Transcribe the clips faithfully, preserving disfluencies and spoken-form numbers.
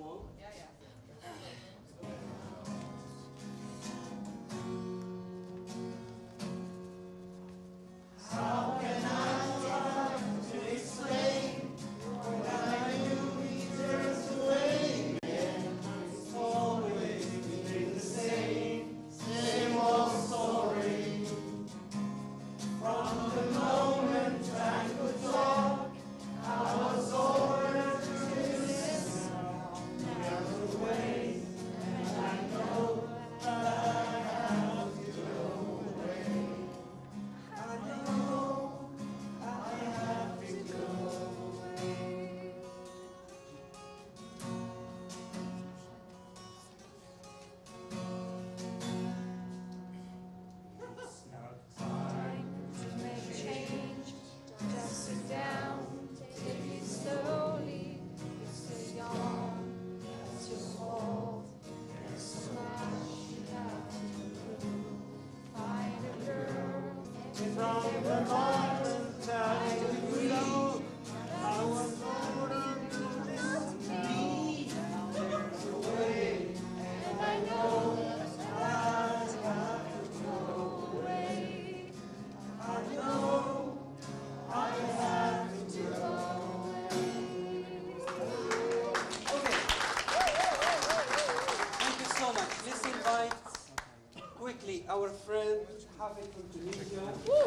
song? Yeah, yeah. How can I try to explain when I knew he turns away again? It's always been the same, same old story. From the moment I could talk, I was ordered to listen. The other way, and I know that I have to go away. I know I have to go away. It's not time To make change, just sit down, take it slowly. It's a yawn, it's your fault. It's a smash, you have to move. Find a girl, from the moment I could know I was ordered to listen to me. There's a way, and I know that I have to go away. I know I have to go away. Okay. Thank you so much. Let's invite quickly our friend Hafid from Tunisia.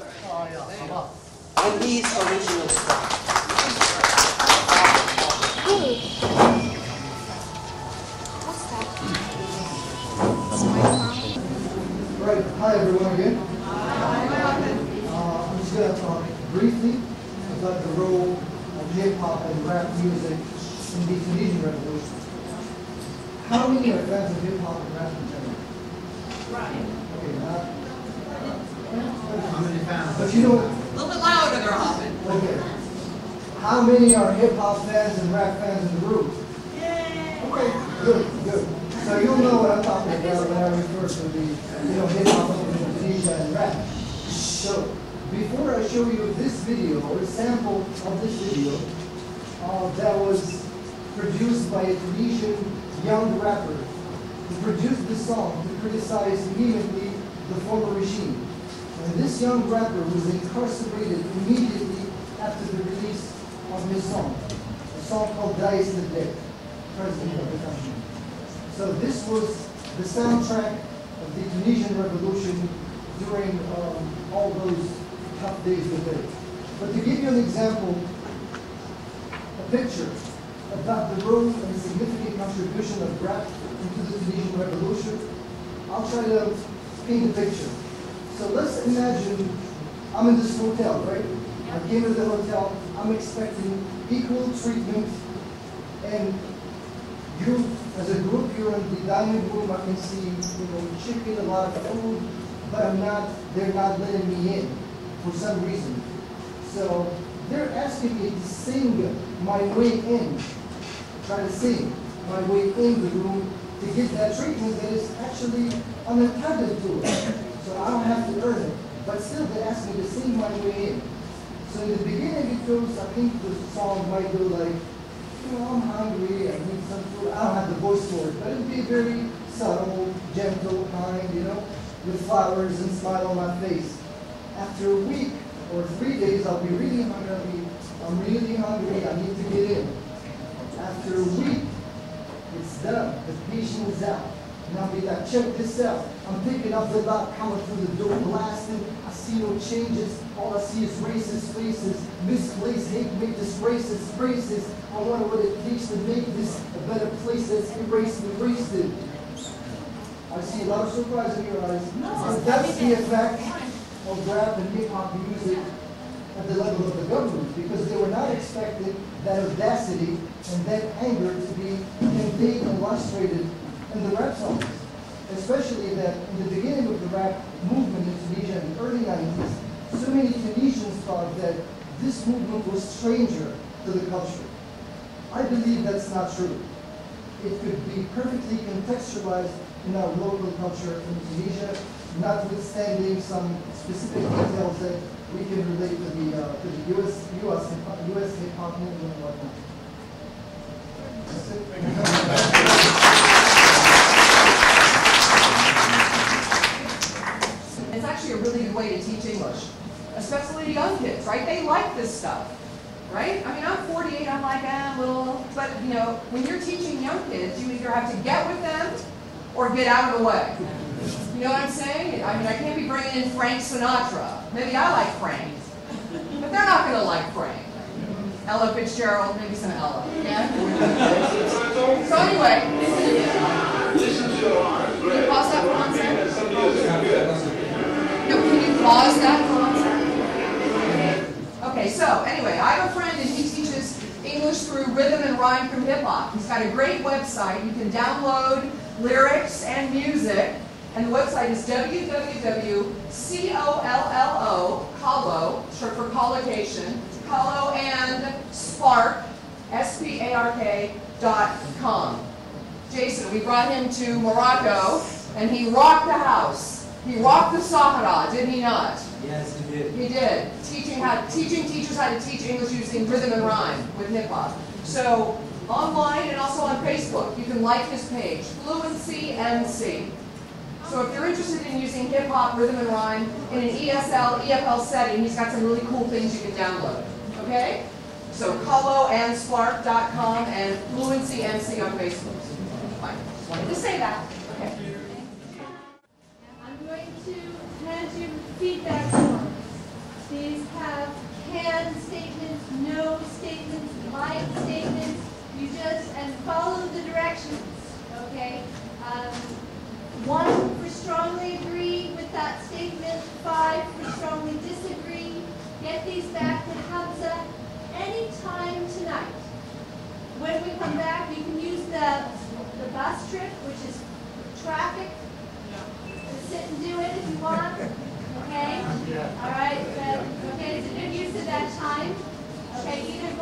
And his original song. what's that? It's my song. Right, hi everyone again. Uh, I'm just going to talk briefly about the role of hip-hop and rap music in the Tunisian Revolution. How many are fans of hip-hop and rap in general? Right. Okay, not. How many fans? But you know, A little bit louder there, Hoffman. okay. How many are hip-hop fans and rap fans in the room? Okay, good, good. So you'll know what I'm talking about when I refer to the, you know, hip-hop in Tunisia and rap. So, before I show you this video, or a sample of this video, uh, that was produced by a Tunisian young rapper who produced this song to criticize vehemently the former regime. And this young rapper was incarcerated immediately after the release of his song, a song called Dice the Dead, president of the country. So this was the soundtrack of the Tunisian Revolution during um, all those tough days with it. But to give you an example, a picture about the role and the significant contribution of rap into the Tunisian Revolution, I'll try to paint a picture. So let's imagine I'm in this hotel, right? I came to the hotel, I'm expecting equal treatment, and you, as a group, you're in the dining room, I can see, you know, chicken, a lot of food, but I'm not, they're not letting me in for some reason. So they're asking me to sing my way in, try to sing my way in the room to get that treatment that is actually unintended to it. So I don't have to earn it, but still they ask me to sing my way in. So in the beginning it goes, I think the song might go like, you know, I'm hungry, I need some food. I don't have the voice for it, but it'd be very subtle, gentle, kind, you know, with flowers and smile on my face. After a week or three days, I'll be really hungry. I'm really hungry, I need to get in. After a week, it's done, the patient is out. Now we got, check this out. I'm picking up the lock, coming through the door, blasting. I see no changes. All I see is racist faces, misplaced hate, make this racist racist. I wonder what it takes to make this a better place that's erased and erased it. I see a lot of surprise in your eyes. No, and that's the effect of rap and hip-hop music at the level of the government, because they were not expecting that audacity and that anger to be conveyed and illustrated in the rap songs. Especially that in the beginning of the rap movement in Tunisia in the early nineties, so many Tunisians thought that this movement was stranger to the culture. I believe that's not true. It could be perfectly contextualized in our local culture in Tunisia, notwithstanding some specific details that we can relate to the uh, to the U S U S U S hip hop movement and whatnot. That's it. especially young kids, right? They like this stuff, right? I mean, I'm forty-eight, I'm like, ah, little, but you know, when you're teaching young kids, you either have to get with them or get out of the way. You know what I'm saying? I mean, I can't be bringing in Frank Sinatra. Maybe I like Frank, but they're not going to like Frank. Ella Fitzgerald, maybe some Ella. Yeah? So anyway, can you pause that for one second? No, can you pause that for one second? Okay, so anyway, I have a friend and he teaches English through rhythm and rhyme from hip hop. He's got a great website. You can download lyrics and music. And the website is w w w dot collo, collo, short for collocation, collo and spark, S P A R K, dot com. Jason, we brought him to Morocco, and he rocked the house. He rocked the Sahara, did he not? Yes, he did. He did. Teaching how, teaching teachers how to teach English using rhythm and rhyme with hip hop. So online and also on Facebook, you can like his page, Fluency M C. So if you're interested in using hip hop, rhythm and rhyme in an E S L, E F L setting, he's got some really cool things you can download. Okay? So collo and spark dot com and Fluency M C on Facebook. Fine. Just wanted to say that. Okay. I'm going to hand you feedback forms. These have can statements, no statements, might statements. You just, and follow the directions, okay? Um, one for strongly agree with that statement, five for strongly disagree. Get these back to Hamza anytime tonight. When we come back, you can use the, the bus trip, which is traffic. Sit and do it if you want. Okay? All right. Then, okay, it's a good use of that time. Okay, either